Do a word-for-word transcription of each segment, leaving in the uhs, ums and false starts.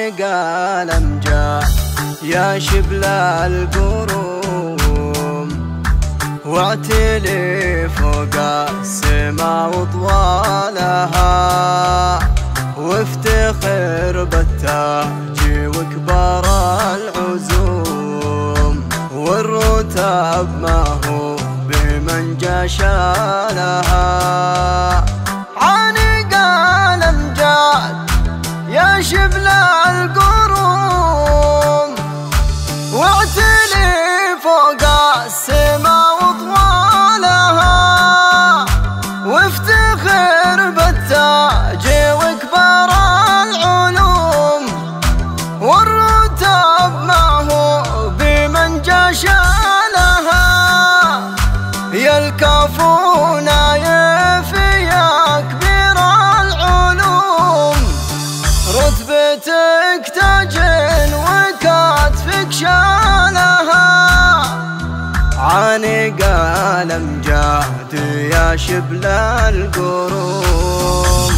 عانق الأمجاد يا شبل القروم، واعتلي فوق السما وطوالها، وافتخر بالتاج وكبار العزوم، والرتب ما هو بمن جاشالها. عانق الأمجاد يا شبل القروم، واعتلي فوق السما وطوالها، وافتخر بالتاج وكبار العلوم، والرتب ما هو بمن جاشالها. يا الكافو نايف يا كبير العلوم، رتبتك تاج وكتفك شالها. عانق الأمجاد يا شبل القروم،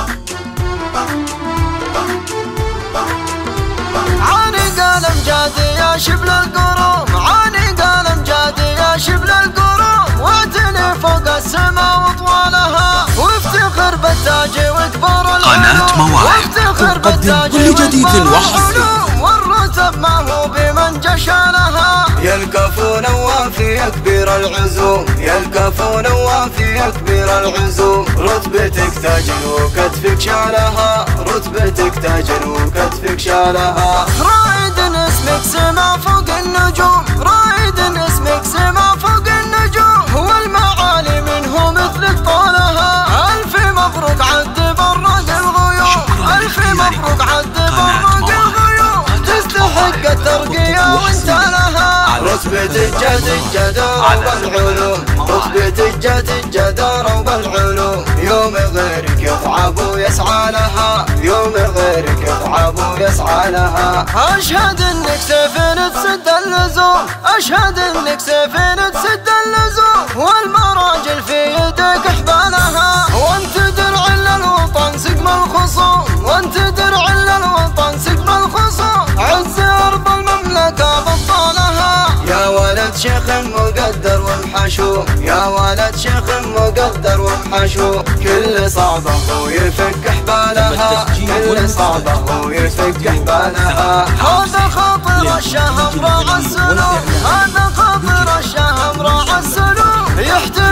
عانق الأمجاد يا شبل القروم، عانق الأمجاد يا شبل القروم، واعتلي فوق السما وطوالها، وافتخر بالتاج وكبار العلوم. قناة مواهب تقدم كل جديد وحصري، والرتب ما هو بمن جشالها. يا الكفو نواف يا كبير العزوم، يا الكفو نواف يا كبير العزوم، رتبتك تاج وكتفك شالها، رتبتك تاج وكتفك شالها. رائد اسمك سما فوق النجوم، رائد اسمك سما فوق النجوم، والمعالي منه مثلك طولها. ألف مبروك عد برق الغيوم، ألف مبروك عد برق الغيوم، تستحق الترقية وانت لها. رتبتك جد الجدارة وبالعلوم، رتبتك جد الجدارة وبالعلوم، يوم غيرك يصعب ويسعى لها، يوم غيرك يصعب ويسعى لها. أشهد انك سفينة تسد اللزوم، أشهد انك سفينة تسد اللزوم، والمراجل في يدك حبالها، وانت درع للوطن سقم الخصوم، وانت درع للوطن سقم الخصوم، عز أرض المملكة بطالها. يا ولد شيخ مقدر ومحشوم، يا ولد شيخ مقدر ومحشوم، كل صعبة هو يفك حبالها، كل صعبة هو يفك حبالها. هذا خاطر الشهم راع السلوك، هذا خاطر الشهم راع السلوك، يحتاج